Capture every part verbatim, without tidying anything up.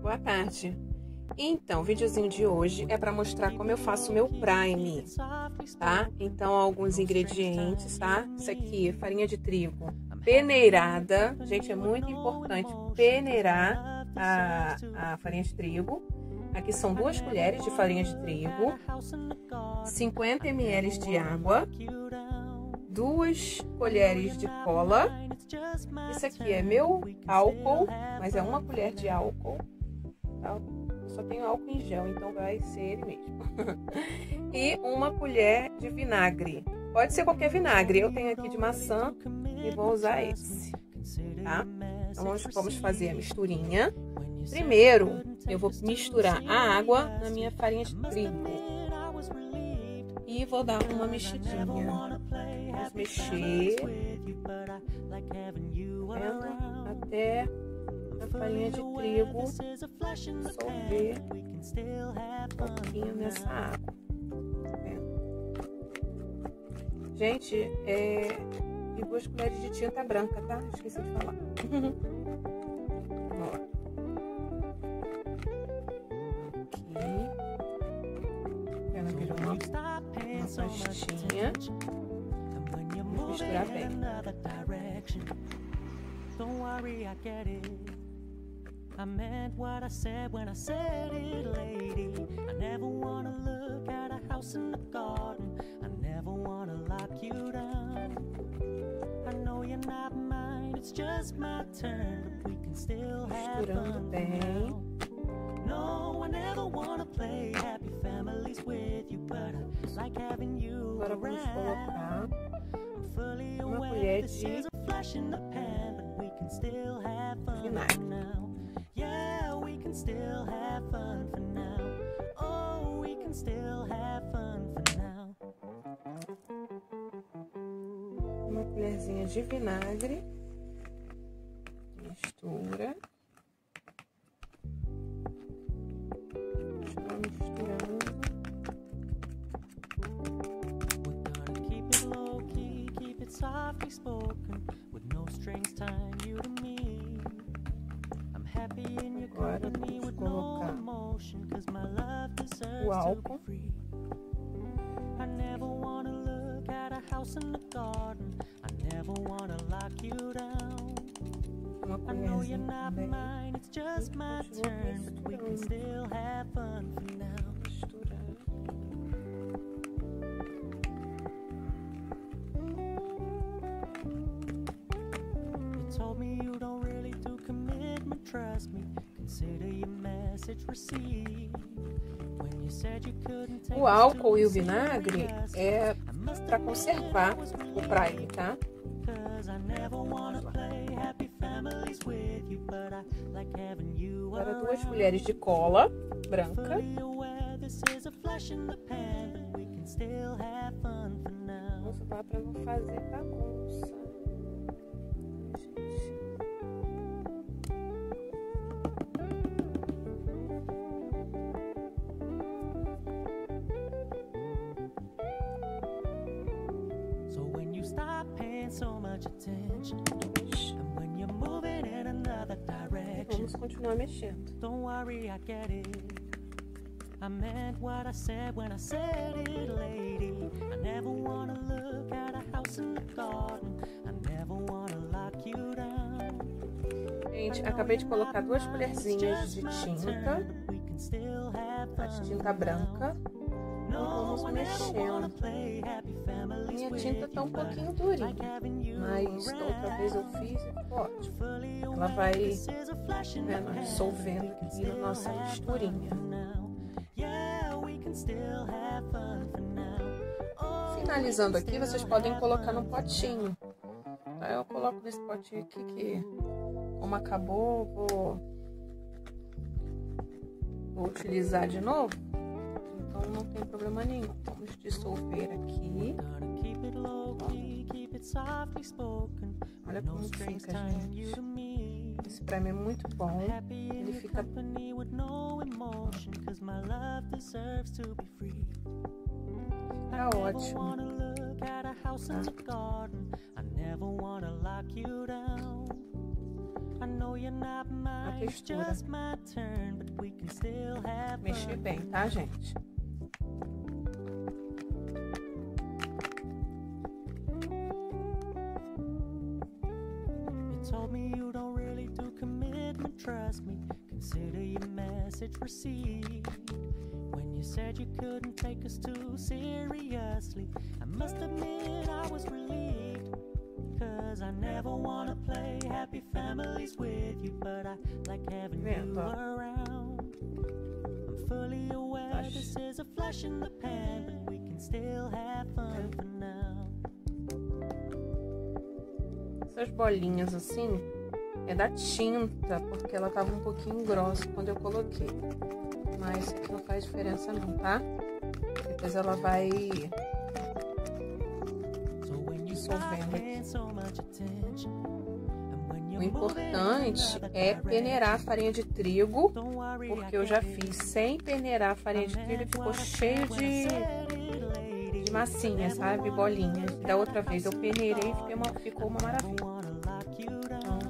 Boa tarde. Então, o videozinho de hoje é para mostrar como eu faço o meu prime, tá? Então, alguns ingredientes, tá? Isso aqui, farinha de trigo peneirada. Gente, é muito importante peneirar a, a farinha de trigo. Aqui são duas colheres de farinha de trigo, cinquenta mililitros de água, duas colheres de cola. Isso aqui é meu álcool, mas é uma colher de álcool, tá? Eu só tenho álcool em gel, então vai ser ele mesmo. E uma colher de vinagre. Pode ser qualquer vinagre. Eu tenho aqui de maçã e vou usar esse, tá? Então vamos, vamos fazer a misturinha. Primeiro, eu vou misturar a água na minha farinha de trigo. E vou dar uma mexidinha. Vamos mexer. Vendo? Até a farinha de trigo dissolver um pouquinho nessa água. Gente, é... e duas colheres de tinta branca, tá? Esqueci de falar. Ó. Aqui. Ela virou uma, uma pastinha. Vou misturar bem. Don't worry, I get it. I meant what I said when I said it, lady. I never wanna look at a house in the garden. I never wanna lock you down. I know you're not mine, it's just my turn. But we can still have fun now. No, I never wanna play happy families with you, but I like having you Agora vamos colocar I'm fully uma aware colher this de is a flash in the pan, but we can still have fun vinagre. now. Yeah, we can still have fun for now. Oh, we can still have fun for now. Uma colherzinha de vinagre. Mistura. Estou misturando. We're gonna keep it low key, keep it softly spoken, with no strings tying you to me. I'm happy in your Agora company vamos with no colocar emotion, cause my love o deserves to álcool. be free. I never wanna look at a house in the garden. I never wanna lock you down. Uma I know you're colherzinha not também. mine, it's just my turn, but we can still have fun for now. Misturar. You told me you don't really do commitment, trust me. Consider your message received. When you said you couldn't take O álcool e o vinagre é para conservar o prime, tá? Agora duas colheres de cola branca. Vamos usar para não fazer bagunça. So when you stop paying so much attention, and when you're moving in another direction, Vamos continuar mexendo. don't worry, I get it. I meant what I said when I said it, lady. I never wanna look at a house in the garden. I never wanna lock you down. Gente, acabei de colocar duas colherzinhas de tinta, We can still have a fun. tinta branca. Então vamos No, I never wanna mexendo. play happy families Minha with tinta tá um you, but pouquinho I durinha, like having you mas da outra vez eu around. fiz e ficou ótimo. Fully Ela aware vai, this is a flash in the vendo, pan. dissolvendo aqui na nossa misturinha. Finalizando aqui, vocês podem colocar no potinho. Tá? Eu coloco nesse potinho aqui que, como acabou, vou, vou utilizar de novo. Então não tem problema nenhum. Vamos dissolver aqui. Olha como fica, gente. Esse prime é muito bom. Ele fica tá ótimo. Tá? a textura. Mexer bem, tá, gente? Told me you don't really do commitment, trust me, consider your message received. When you said you couldn't take us too seriously, I must admit I was relieved, cause I never wanna play happy families with you, but I like having you around. I'm fully aware this is a flash in the pan, but we can still have fun for now. Essas bolinhas assim é da tinta, porque ela tava um pouquinho grossa quando eu coloquei. Mas isso aqui não faz diferença não, tá? Depois ela vai dissolvendo aqui. O importante é peneirar a farinha de trigo, porque eu já fiz sem peneirar a farinha de trigo e ficou cheio de... de massinha, sabe? Bolinhas. Da outra vez eu peneirei e uma, ficou uma maravilha. Então,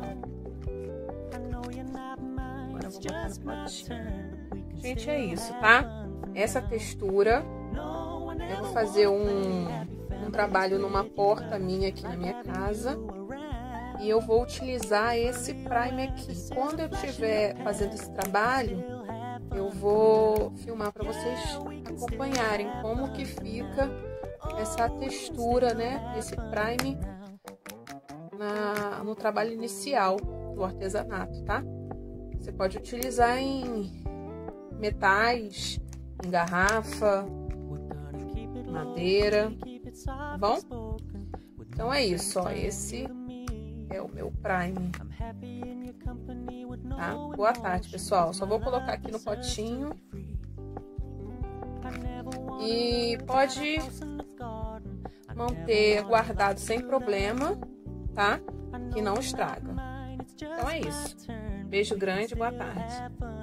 agora eu vou botar no potinho. Gente, é isso, tá? Essa textura, eu vou fazer um, um trabalho numa porta minha aqui na minha casa. E eu vou utilizar esse primer aqui. Quando eu estiver fazendo esse trabalho, eu vou filmar para vocês acompanharem como que fica essa textura, né, esse primer na, no trabalho inicial do artesanato, tá? Você pode utilizar em metais, em garrafa, madeira, tá bom? Então é isso, ó, esse é o meu primer, tá? Boa tarde, pessoal. Só vou colocar aqui no potinho. E pode manter guardado sem problema, tá? Que não estraga. Então é isso. Beijo grande, boa tarde.